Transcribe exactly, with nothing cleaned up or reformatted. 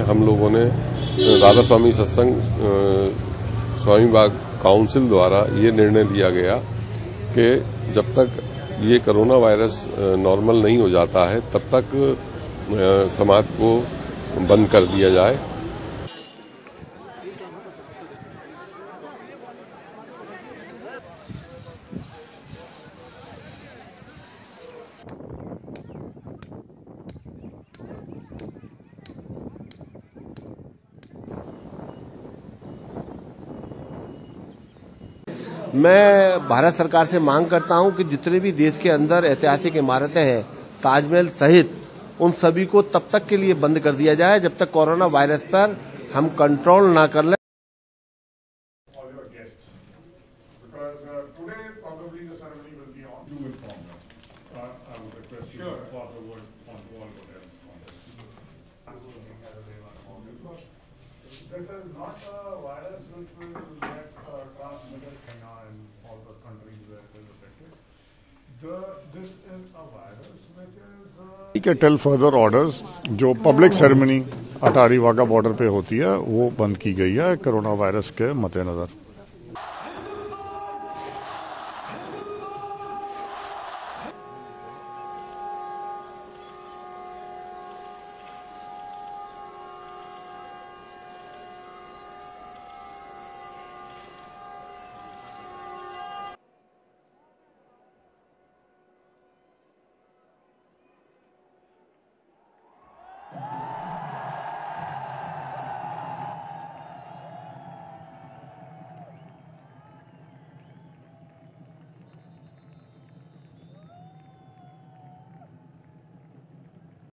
हम लोगों ने राधा स्वामी सत्संग स्वामी बाग काउंसिल द्वारा ये निर्णय लिया गया कि जब तक ये कोरोना वायरस नॉर्मल नहीं हो जाता है तब तक समाज को बंद कर दिया जाए। मैं भारत सरकार से मांग करता हूं कि जितने भी देश के अंदर ऐतिहासिक इमारतें हैं, ताजमहल सहित, उन सभी को तब तक के लिए बंद कर दिया जाए जब तक कोरोना वायरस पर हम कंट्रोल ना कर लें। This is not a virus which will get uh, transmitted in China and all the countries where it is affected. The, this is a virus which is... Uh, till further orders जो public ceremony Attari Wagah border पे होती है वो बंद की गई है corona virus के मद्देनजर।